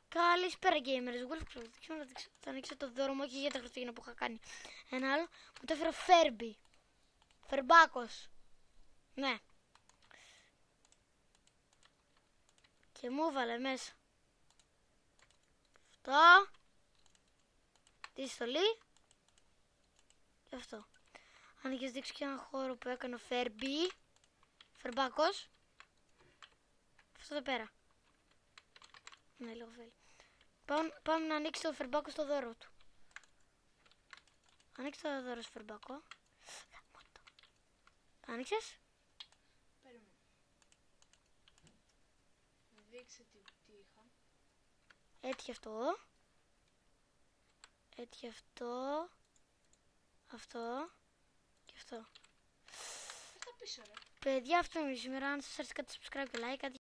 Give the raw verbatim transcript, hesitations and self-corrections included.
Καλησπέρα gamers, Wolf θα ανοίξω το δώρο μου, όχι για τα Χριστούγεννα που είχα κάνει ένα άλλο. Μου το έφερε Φέρμπι. Φερμπάκος. Ναι. Και μου έβαλε μέσα αυτό. Τη στολή. Και αυτό. Αν έχεις δείξει και έναν χώρο που έκανε ο Φέρμπι. Φερμπάκος. Αυτό εδώ πέρα. Ναι, λίγο φέλη. Πάμε, πάμε να ανοίξει το Φερμπάκο στο δώρο του. Ανοίξει το δώρο στο Φερμπάκο. Το άνοιξες? Περίμενε. Δείξε τι, τι είχα. Έτυχε αυτό. Έτυχε αυτό. Αυτό. Και αυτό. Τι θα πεις, ρε. Παιδιά, αυτό είναι σήμερα. Αν σας άρεσε, κάντε subscribe και like.